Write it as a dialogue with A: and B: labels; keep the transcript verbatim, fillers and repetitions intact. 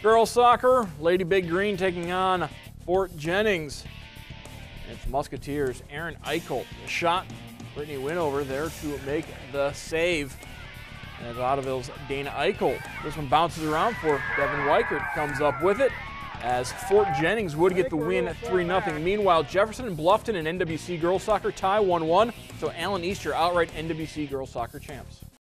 A: Girls soccer, Lady Big Green taking on Fort Jennings. And it's Musketeers, Aaron Eichel. The shot, Brittany Winover there to make the save. And it's Ottoville's Dana Eichel. This one bounces around for Devin Weichert, comes up with it as Fort Jennings would get the win three nothing. Meanwhile, Jefferson and Bluffton in N W C girls soccer tie one one. So Allen Easter outright N W C girls soccer champs.